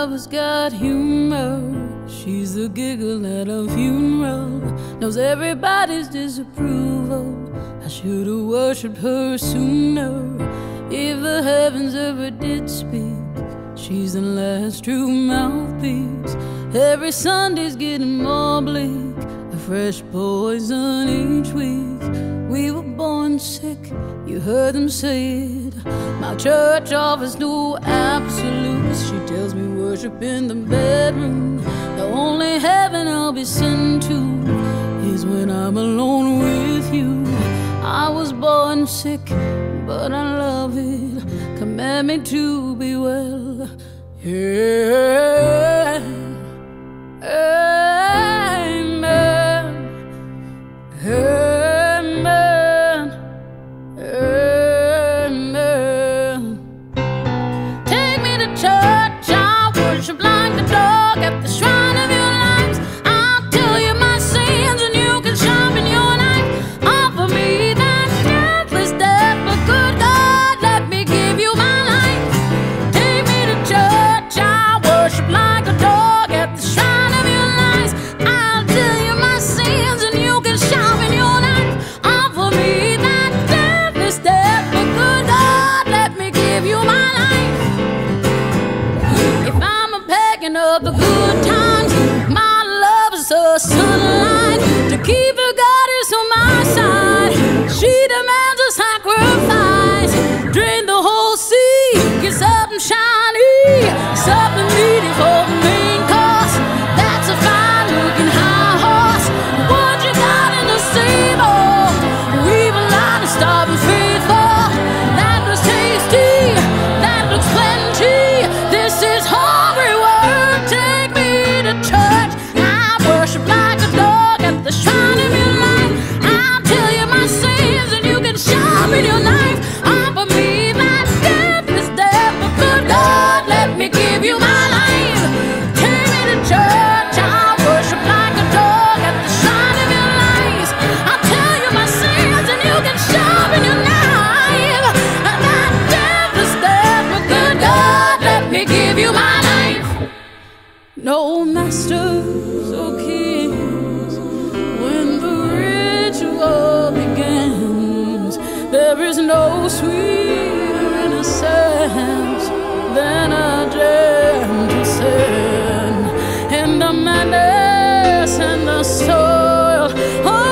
lover's got humor. She's the giggle at a funeral, knows everybody's disapproval. I should've worshipped her sooner. If the heavens ever did speak, she's the last true mouthpiece. Every Sunday's getting more bleak, a fresh poison each week. We were born sick, you heard them say it. My church offers no absolutes. She tells me worship in the bedroom. The only heaven I'll be sent to is when I'm alone with you. I was born sick, but I love it. Command me to be well. Yeah. Amen. Amen. Amen. Take me to church, I'll worship like a dog at the shrine of your lives. I'll tell you my sins and you can sharpen your knife. Offer me that deathless death, but good God, let me give you my life. Take me to church, I'll worship like a dog at the shrine of your lives. I'll tell you my sins and you can sharpen your knife. Offer me that deathless death, but good God, let me give you my life. If I'm a packing up the good times, my love is the sunlight to keep the goddess on my side. She demands a sacrifice. Drain the whole sea, get something shiny, something meaty for the main course. That's a fine looking high horse. What you got in the stable? We've a line of starving faithful. That looks tasty, that looks plenty. This is hungry work. Take me to church. I worship like a dog at the shrine of your life. I'll tell you my sins and you can sharpen your knife. Offer me that deathless death, but good God, let me give you my life. Take me to church. I'll worship like a dog at the shrine of your life. I'll tell you my sins and you can sharpen your knife. That deathless death, but good God, let me give you my life. No masters or kings, when the ritual begins, there is no sweeter innocence than a gentle sin. In the madness and the soil